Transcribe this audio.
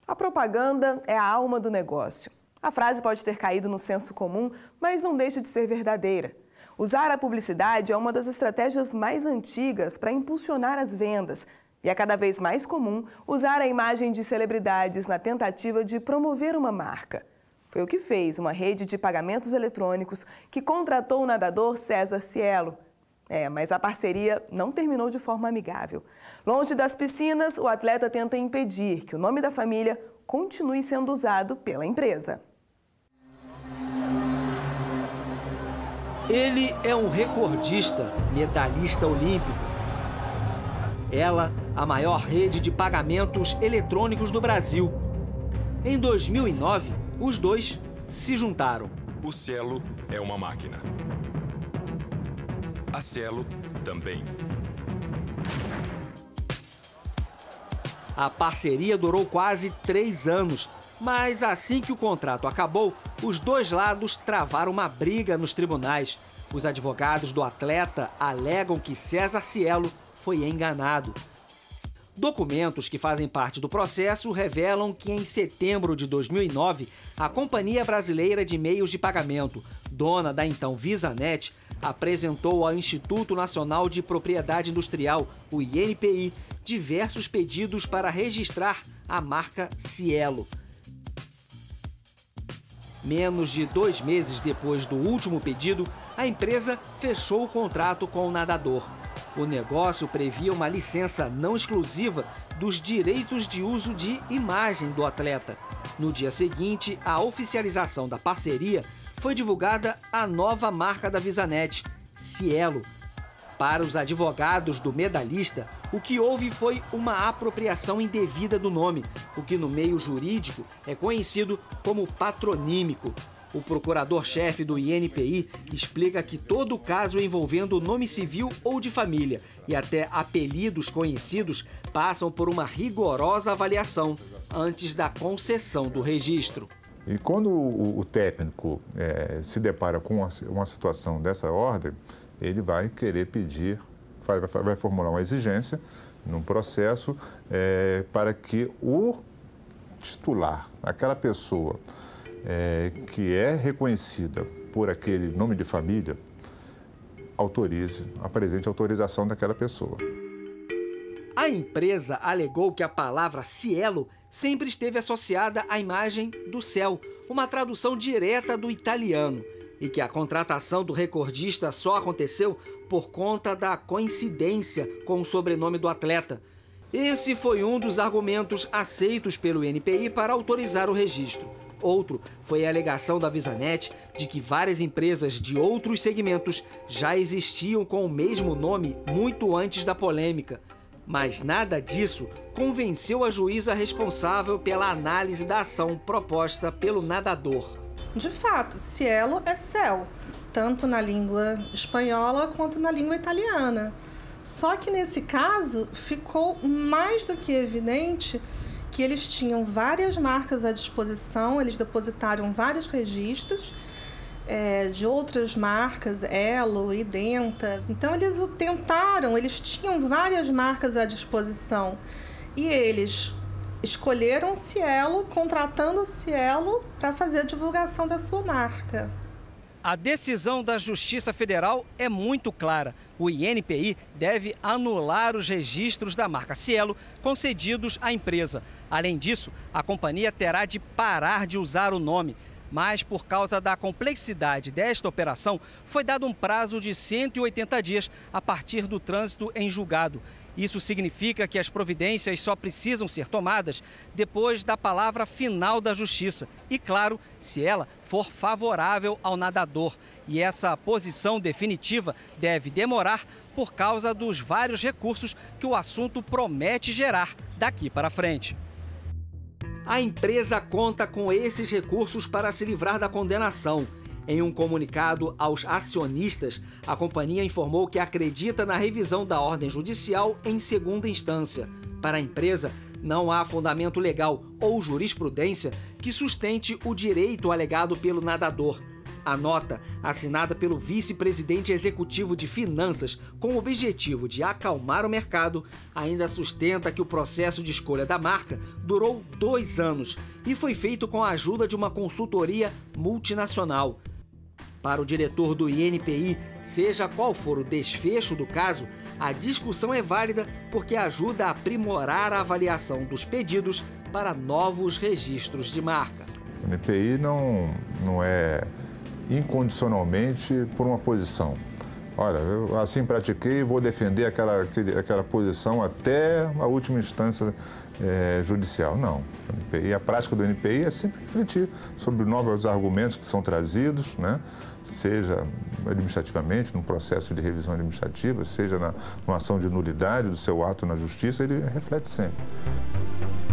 A propaganda é a alma do negócio. A frase pode ter caído no senso comum, mas não deixa de ser verdadeira. Usar a publicidade é uma das estratégias mais antigas para impulsionar as vendas. E é cada vez mais comum usar a imagem de celebridades na tentativa de promover uma marca. Foi o que fez uma rede de pagamentos eletrônicos que contratou o nadador César Cielo. Mas a parceria não terminou de forma amigável. Longe das piscinas, o atleta tenta impedir que o nome da família continue sendo usado pela empresa. Ele é um recordista, medalhista olímpico. Ela, a maior rede de pagamentos eletrônicos do Brasil. Em 2009, os dois se juntaram. O Cielo é uma máquina. A Cielo também. A parceria durou quase 3 anos, mas assim que o contrato acabou, os dois lados travaram uma briga nos tribunais. Os advogados do atleta alegam que César Cielo foi enganado. Documentos que fazem parte do processo revelam que em setembro de 2009, a Companhia Brasileira de Meios de Pagamento, dona da então VisaNet, apresentou ao Instituto Nacional de Propriedade Industrial, o INPI, diversos pedidos para registrar a marca Cielo. Menos de 2 meses depois do último pedido, a empresa fechou o contrato com o nadador. O negócio previa uma licença não exclusiva dos direitos de uso de imagem do atleta. No dia seguinte, à oficialização da parceria, foi divulgada a nova marca da VisaNet, Cielo. Para os advogados do medalhista, o que houve foi uma apropriação indevida do nome, o que no meio jurídico é conhecido como patronímico. O procurador-chefe do INPI explica que todo caso envolvendo nome civil ou de família e até apelidos conhecidos passam por uma rigorosa avaliação antes da concessão do registro. E quando o técnico se depara com uma situação dessa ordem, ele vai querer pedir, vai formular uma exigência num processo para que o titular, aquela pessoa que é reconhecida por aquele nome de família, apresente a autorização daquela pessoa. A empresa alegou que a palavra Cielo sempre esteve associada à imagem do céu, uma tradução direta do italiano, e que a contratação do recordista só aconteceu por conta da coincidência com o sobrenome do atleta. Esse foi um dos argumentos aceitos pelo INPI para autorizar o registro. Outro foi a alegação da VisaNet de que várias empresas de outros segmentos já existiam com o mesmo nome muito antes da polêmica. Mas nada disso convenceu a juíza responsável pela análise da ação proposta pelo nadador. De fato, Cielo é céu, tanto na língua espanhola quanto na língua italiana. Só que nesse caso ficou mais do que evidente que eles tinham várias marcas à disposição, eles depositaram vários registros de outras marcas, Elo, Identa. Então eles eles tinham várias marcas à disposição e eles escolheram Cielo, contratando Cielo para fazer a divulgação da sua marca. A decisão da Justiça Federal é muito clara. O INPI deve anular os registros da marca Cielo concedidos à empresa. Além disso, a companhia terá de parar de usar o nome. Mas, por causa da complexidade desta operação, foi dado um prazo de 180 dias a partir do trânsito em julgado. Isso significa que as providências só precisam ser tomadas depois da palavra final da Justiça. E, claro, se ela for favorável ao nadador. E essa posição definitiva deve demorar por causa dos vários recursos que o assunto promete gerar daqui para frente. A empresa conta com esses recursos para se livrar da condenação. Em um comunicado aos acionistas, a companhia informou que acredita na revisão da ordem judicial em segunda instância. Para a empresa, não há fundamento legal ou jurisprudência que sustente o direito alegado pelo nadador. A nota, assinada pelo vice-presidente executivo de Finanças com o objetivo de acalmar o mercado, ainda sustenta que o processo de escolha da marca durou 2 anos e foi feito com a ajuda de uma consultoria multinacional. Para o diretor do INPI, seja qual for o desfecho do caso, a discussão é válida porque ajuda a aprimorar a avaliação dos pedidos para novos registros de marca. O INPI não é incondicionalmente por uma posição. Olha, eu assim pratiquei e vou defender aquela posição até a última instância judicial. Não. A prática do INPI é sempre refletir sobre novos argumentos que são trazidos, né? Seja administrativamente, no processo de revisão administrativa, seja numa ação de nulidade do seu ato na justiça, ele reflete sempre.